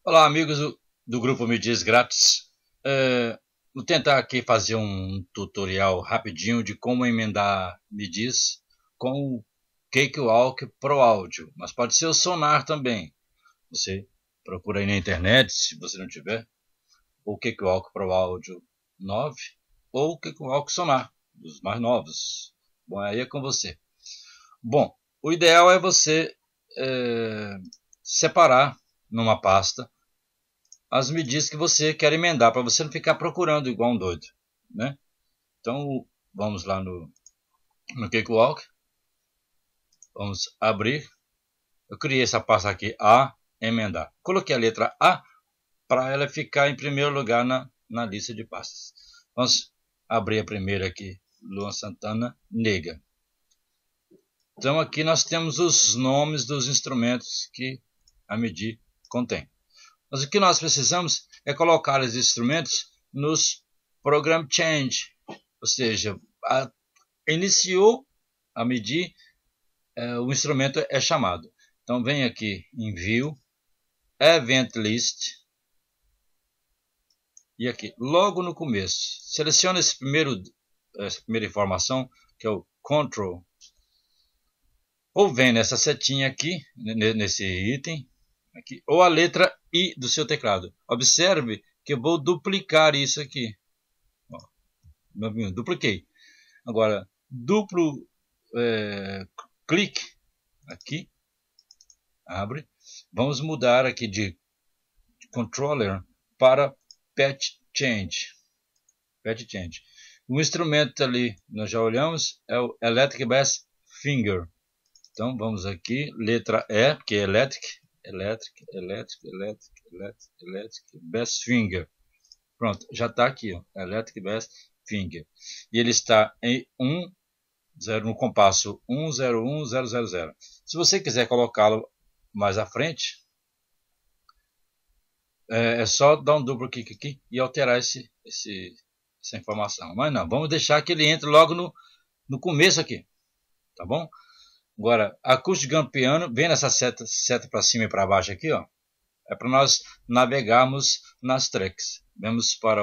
Olá, amigos do grupo Me Diz Grátis. Vou tentar aqui fazer um tutorial rapidinho de como emendar Me Diz com o Cakewalk Pro Áudio, mas pode ser o Sonar também. Você procura aí na internet, se você não tiver, o Cakewalk Pro Áudio 9 ou o Cakewalk Sonar, dos mais novos. Bom, aí é com você. Bom, o ideal é você separar numa pasta as medidas que você quer emendar, para você não ficar procurando igual um doido, né? Então, vamos lá no Cakewalk, vamos abrir. Eu criei essa pasta aqui, A, emendar. Coloquei a letra A para ela ficar em primeiro lugar na lista de pastas. Vamos abrir a primeira aqui, Luan Santana, Nega. Então aqui nós temos os nomes dos instrumentos que a MIDI contém. Mas o que nós precisamos é colocar os instrumentos nos Program Change, ou seja, iniciou a MIDI, o instrumento é chamado. Então vem aqui em View, Event List, e aqui, logo no começo, seleciona essa primeira informação, que é o Control, ou vem nessa setinha aqui, nesse item, aqui, ou a letra I do seu teclado. Observe que eu vou duplicar isso aqui. Ó, dupliquei. Agora, duplo clique aqui, abre. Vamos mudar aqui de controller para Patch Change. Patch Change. O instrumento ali, nós já olhamos, é o Electric Bass Finger. Então vamos aqui, letra E, que é Electric Bass Finger. Pronto, já está aqui, ó, Electric Bass Finger. E ele está em 0 no compasso 101,000. Se você quiser colocá-lo mais à frente, é só dar um duplo clique aqui e alterar essa informação. Mas não, vamos deixar que ele entre logo no começo aqui, tá bom? Agora, acústico piano, vem nessa seta para cima e para baixo aqui, ó. É para nós navegarmos nas tracks. Vamos para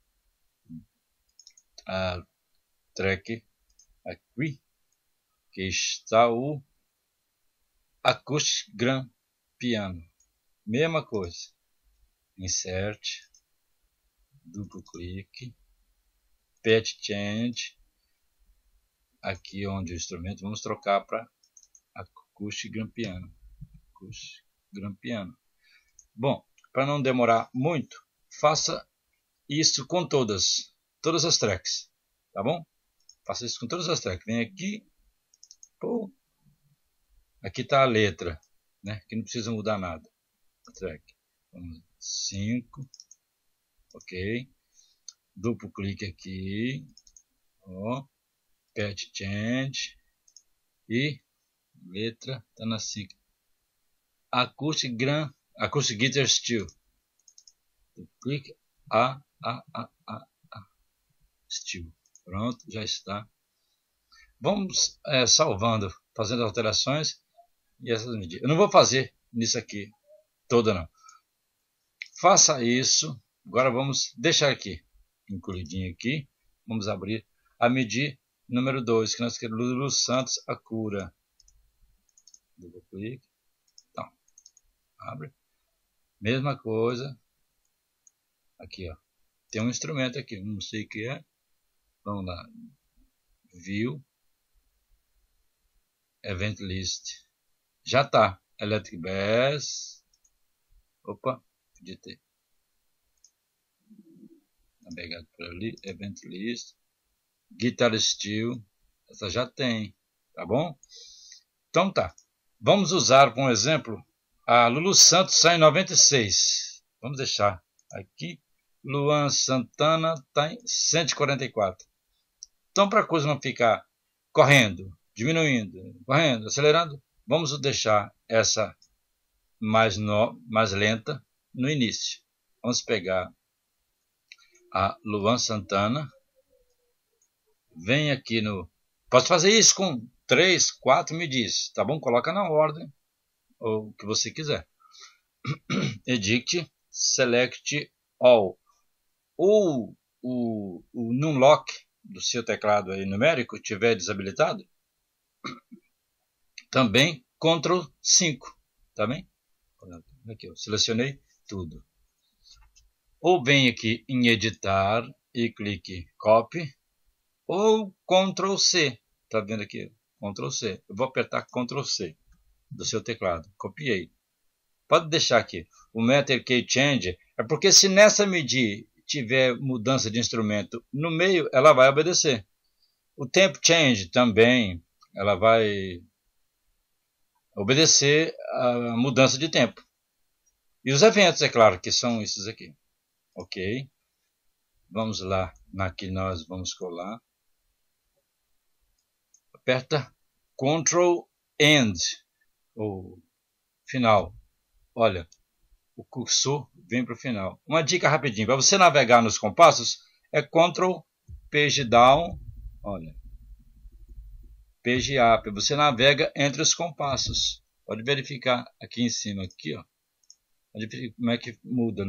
a track aqui, que está o Acoustic Grand Piano. Mesma coisa. Insert, duplo clique, Patch Change. Aqui onde o instrumento, vamos trocar para Acoustic Grand Piano. Acoustic Grand Piano. Bom, para não demorar muito, faça isso com todas as tracks, tá bom? Faça isso com todas as tracks. Vem aqui, pô, aqui está a letra, né? Que não precisa mudar nada. A track 5, ok. Duplo clique aqui, ó, Patch Change e letra está na 5. Acoustic Guitar Steel. Clique Steel. Pronto, já está. Vamos salvando, fazendo alterações e essas medidas. Eu não vou fazer nisso aqui toda não. Faça isso. Agora vamos deixar aqui incluidinho aqui. Vamos abrir a MIDI número 2, que nós queremos Lulu Santos Acura. Double clique. Então, abre. Mesma coisa. Aqui, ó. Tem um instrumento aqui, não sei o que é. Vamos lá. View. Event List. Já tá. Electric Bass. Opa, podia ter navegado por ali. Event List. Guitar Steel. Essa já tem. Tá bom? Então tá. Vamos usar, por exemplo, a Lulu Santos está em 96. Vamos deixar aqui. Luan Santana está em 144. Então, para a coisa não ficar correndo, diminuindo, correndo, acelerando, vamos deixar essa mais lenta no início. Vamos pegar a Luan Santana. Vem aqui no... Posso fazer isso com 3, 4 MIDIs, tá bom? Coloca na ordem, ou o que você quiser. Edit, Select All. Ou o Numlock do seu teclado aí numérico tiver desabilitado, também Ctrl 5, tá bem? Aqui eu selecionei tudo. Ou vem aqui em editar e clique copy, ou Ctrl C, tá vendo aqui? Ctrl C. Eu vou apertar Ctrl C do seu teclado. Copiei. Pode deixar aqui. O Matter Key Change é porque se nessa MIDI tiver mudança de instrumento no meio, ela vai obedecer. O Temp Change também, ela vai obedecer a mudança de tempo. E os eventos, é claro, que são esses aqui. Ok. Vamos lá, aqui nós vamos colar. Aperta Ctrl End, o final. Olha, o cursor vem para o final. Uma dica rapidinho, para você navegar nos compassos, é Ctrl Page Down, olha, Page Up. Você navega entre os compassos. Pode verificar aqui em cima, aqui, ó. Pode verificar como é que muda,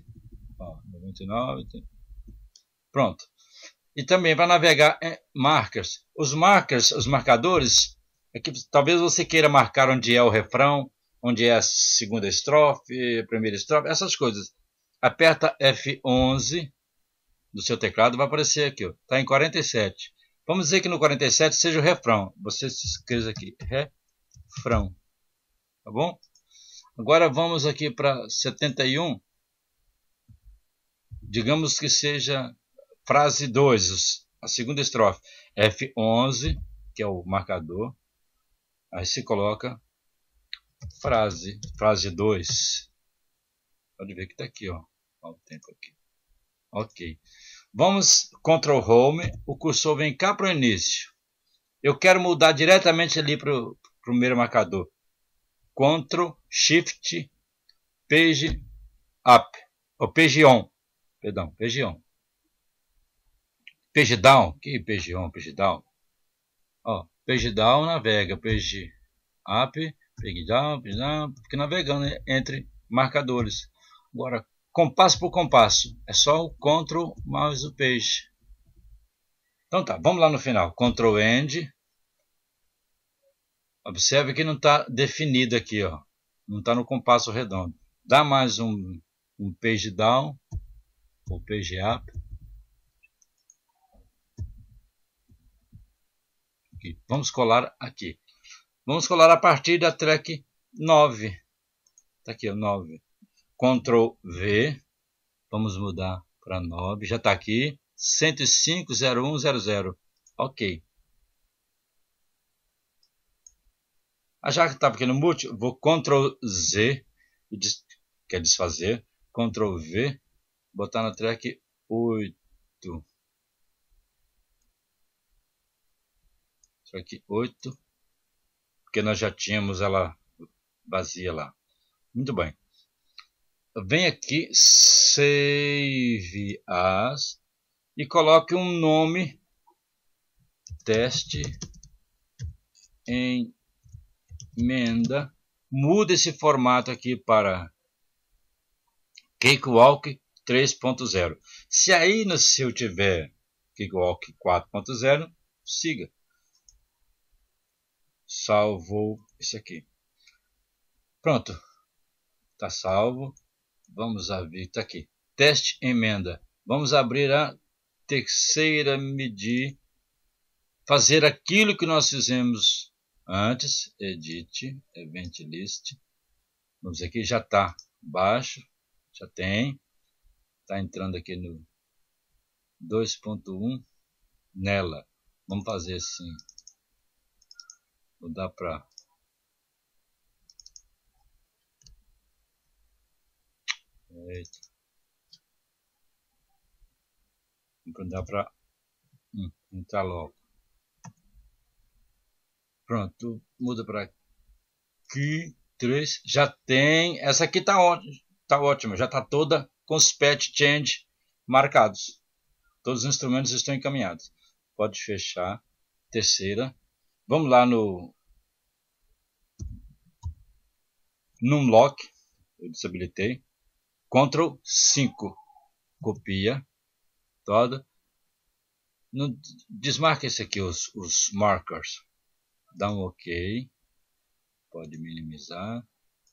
99. Pronto. E também para navegar em markers. Os marcadores, aqui, talvez você queira marcar onde é o refrão, onde é a segunda estrofe, a primeira estrofe, essas coisas. Aperta F11 do seu teclado, vai aparecer aqui, está em 47. Vamos dizer que no 47 seja o refrão. Você se escreve aqui, refrão. Tá bom? Agora vamos aqui para 71. Digamos que seja frase 2, a segunda estrofe. F11, que é o marcador. Aí se coloca frase 2. Pode ver que está aqui, ó. Olha o tempo aqui. Ok. Vamos Ctrl Home. O cursor vem cá para o início. Eu quero mudar diretamente ali para o primeiro marcador. Ctrl Shift Page Up. Ou Page On. Perdão, Page On. Page Down. Que Page On, Page Down? Ó, Page Down navega. Page Up. Page Down, Page Down. Fica navegando entre marcadores. Agora, compasso por compasso. É só o Ctrl mais o Page. Então tá, vamos lá no final. Ctrl End. Observe que não está definido aqui, ó. Não está no compasso redondo. Dá mais um Page Down. Ou Page Up. Aqui. Vamos colar aqui. Vamos colar a partir da track 9. Está aqui, ó, 9. Ctrl V. Vamos mudar para 9. Já está aqui. 105.01.00. Ok. Já que estava aqui no mute, vou Ctrl Z. Quer desfazer. Ctrl V. Botar na track 8. Track 8. Porque nós já tínhamos ela vazia lá. Muito bem. Vem aqui, Save As, e coloque um nome, teste, emenda. Muda esse formato aqui para Cakewalk 3.0. Se aí no seu tiver Cakewalk 4.0, siga. Salvou isso aqui. Pronto. Está salvo. Vamos abrir, está aqui. Teste emenda. Vamos abrir a terceira MIDI. Fazer aquilo que nós fizemos antes. Edit, Event List. Vamos aqui, já está baixo. Já tem. Está entrando aqui no 2.1. Nela. Vamos fazer assim. Vou dar para... Dá para entrar logo. Pronto, muda para aqui. 3. Já tem. Essa aqui tá ótima. Já está toda com os patch change marcados. Todos os instrumentos estão encaminhados. Pode fechar. Terceira. Vamos lá no Numlock. eu desabilitei. Ctrl 5, copia toda. Desmarca esse aqui, os markers. Dá um OK. Pode minimizar.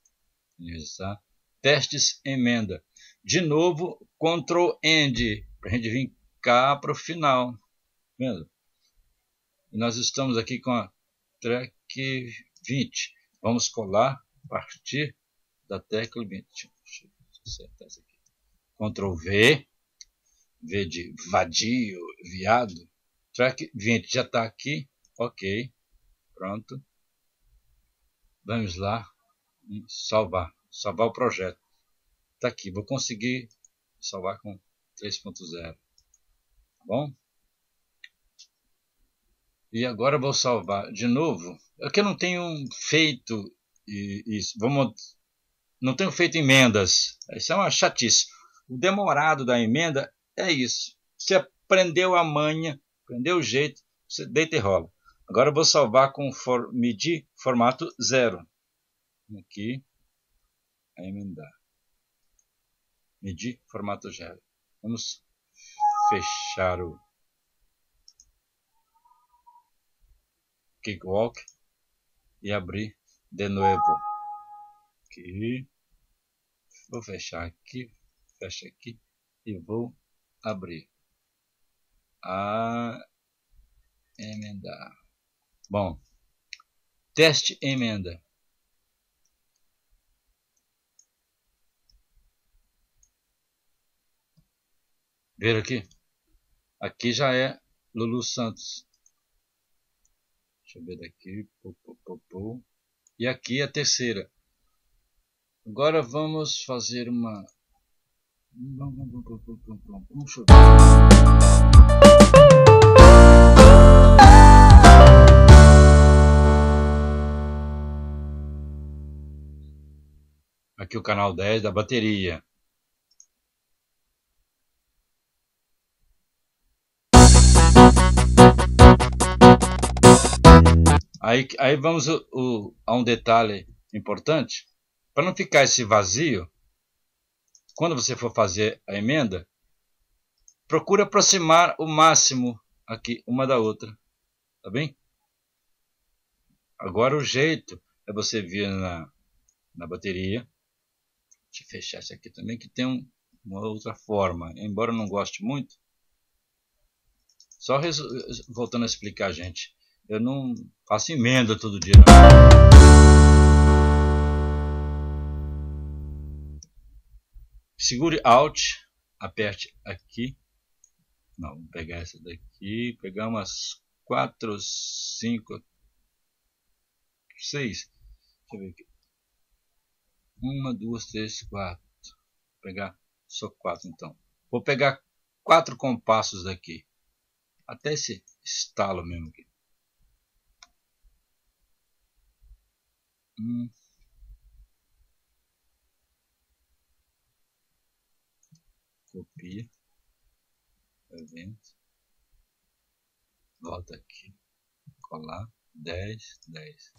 Testes, emenda. De novo, Ctrl End, para a gente vir cá para o final. Vendo? E nós estamos aqui com a track 20. Vamos colar a partir da tecla 20. Deixa eu acertar isso aqui. Ctrl V. V de vadio, viado. Track 20 já está aqui. OK. Pronto. Vamos lá. Salvar. Salvar o projeto. Está aqui. Vou conseguir salvar com 3.0. Tá bom? E agora vou salvar de novo. É que eu não tenho feito isso. Não tenho feito emendas. Isso é uma chatice. O demorado da emenda é isso. Você aprendeu a manha, aprendeu o jeito, você deita e rola. Agora eu vou salvar com medir formato 0. Aqui. A emendar. Medir formato 0. Vamos fechar o Cakewalk e abrir de novo. Aqui. Vou fechar aqui. Fecha aqui. E vou abrir. Emendar. Bom. Teste emenda. Ver aqui? Aqui já é Lulu Santos. Deixa eu ver daqui. E aqui a terceira. Agora vamos fazer uma... Deixa eu ver. Aqui o canal 10 da bateria. Aí vamos a um detalhe importante. Para não ficar esse vazio, quando você for fazer a emenda, procure aproximar o máximo aqui uma da outra. Tá bem? Agora o jeito é você vir na bateria. Deixa eu fechar isso aqui também, que tem uma outra forma. Embora eu não goste muito. Só voltando a explicar, gente. Eu não faço emenda todo dia, não. Segure Alt, aperte aqui. Não, vamos pegar essa daqui. Pegar umas 4, 5, 6. Deixa eu ver aqui. 1, 2, 3, 4. Vou pegar só 4 então. Vou pegar 4 compassos daqui. Até esse estalo mesmo aqui. Copia. Evento. Volta aqui. Colar. 10, 10.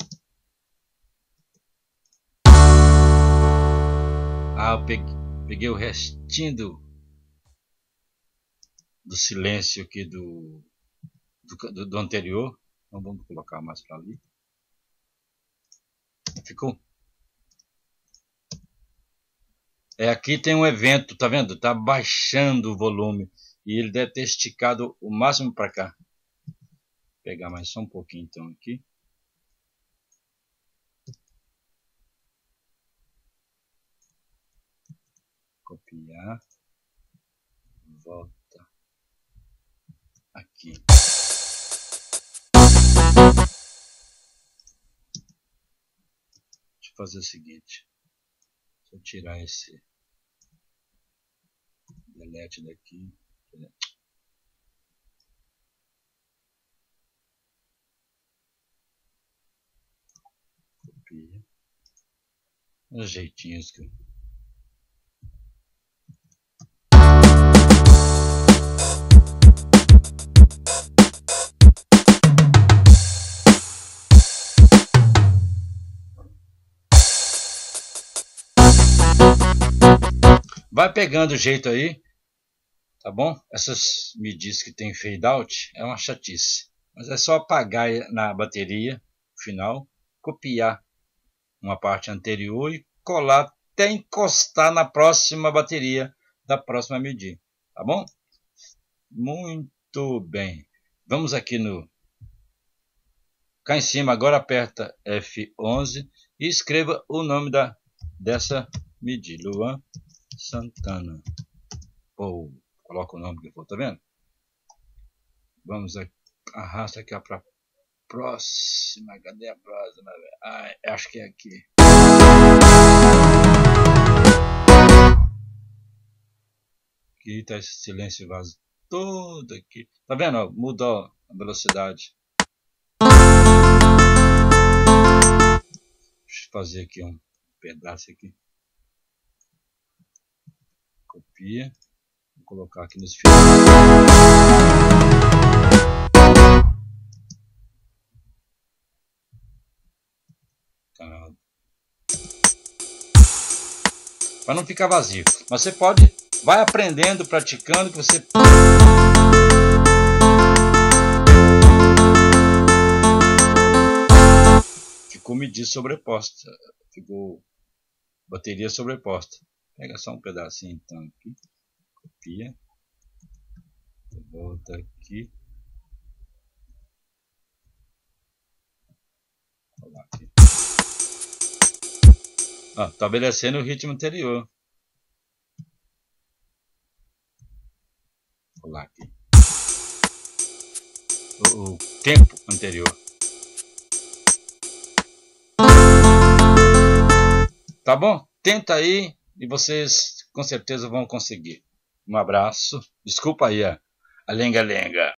Eu peguei o restinho do silêncio aqui do anterior. Então vamos colocar mais para ali. Ficou? Aqui tem um evento, tá vendo? Tá baixando o volume e ele deve ter esticado o máximo para cá. Vou pegar mais só um pouquinho então aqui. Copiar. Volta aqui. Deixa eu fazer o seguinte. Deixa eu tirar esse delete daqui. Copia. Os jeitinhos que eu... Vai pegando o jeito aí, tá bom? Essas MIDIs que tem fade out é uma chatice. Mas é só apagar na bateria final, copiar uma parte anterior e colar até encostar na próxima bateria da próxima MIDI, tá bom? Muito bem. Vamos aqui no... Cá em cima, agora aperta F11 e escreva o nome dessa MIDI, Luan Santana. Ou coloca o nome que for, tá vendo? Vamos aqui, arrasta aqui para próxima. Cadê a próxima? Acho que é aqui. Aqui tá esse silêncio vaso todo aqui. Tá vendo? Ó, mudou a velocidade. Deixa eu fazer aqui um pedaço aqui. Copia. Vou colocar aqui nesse fio. Para não ficar vazio. Mas você pode, vai aprendendo, praticando, que você... Ficou MIDI sobreposta. Ficou bateria sobreposta. Pega só um pedacinho então aqui. Copia. Volta aqui. Vou lá aqui. Estabelecendo o ritmo anterior. Vou lá aqui. O tempo anterior. Tá bom? Tenta aí e vocês com certeza vão conseguir. Um abraço. Desculpa aí a lenga-lenga.